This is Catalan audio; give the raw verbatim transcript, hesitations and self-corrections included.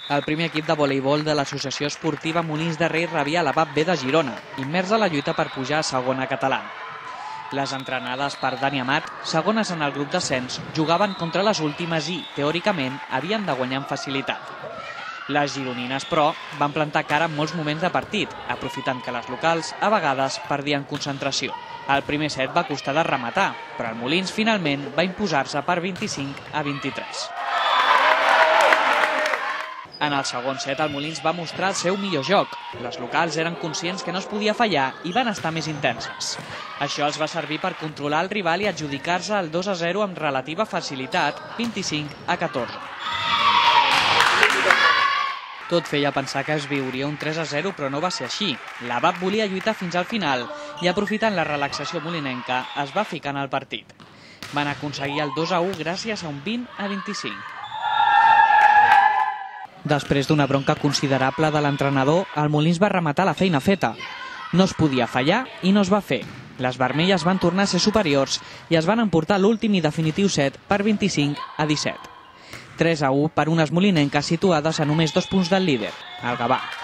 El primer equip de voleibol de l'Associació Esportiva Molins de Rei rebia la V A P B de Girona, immers a la lluita per pujar a segona catalana. Les entrenades per Dani Amat, segones en el grup d'ascens, jugaven contra les últimes i, teòricament, havien de guanyar amb facilitat. Les gironines, però, van plantar cara en molts moments de partit, aprofitant que les locals, a vegades, perdien concentració. El primer set va costar de rematar, però el Molins finalment va imposar-se per vint-i-cinc a vint-i-tres. En el segon set, el Molins va mostrar el seu millor joc. Les locals eren conscients que no es podia fallar i van estar més intenses. Això els va servir per controlar el rival i adjudicar-se el dos a zero amb relativa facilitat, vint-i-cinc a catorze. Tot feia pensar que es viuria un tres a zero, però no va ser així. La V A P volia lluitar fins al final i, aprofitant la relaxació molinenca, es va ficar en el partit. Van aconseguir el dos a u gràcies a un vint a vint-i-cinc. Després d'una bronca considerable de l'entrenador, el Molins va rematar la feina feta. No es podia fallar i no es va fer. Les vermelles van tornar a ser superiors i es van emportar l'últim i definitiu set per vint-i-cinc a disset. tres a u per unes molinenques situades a només dos punts del líder, el Gavà.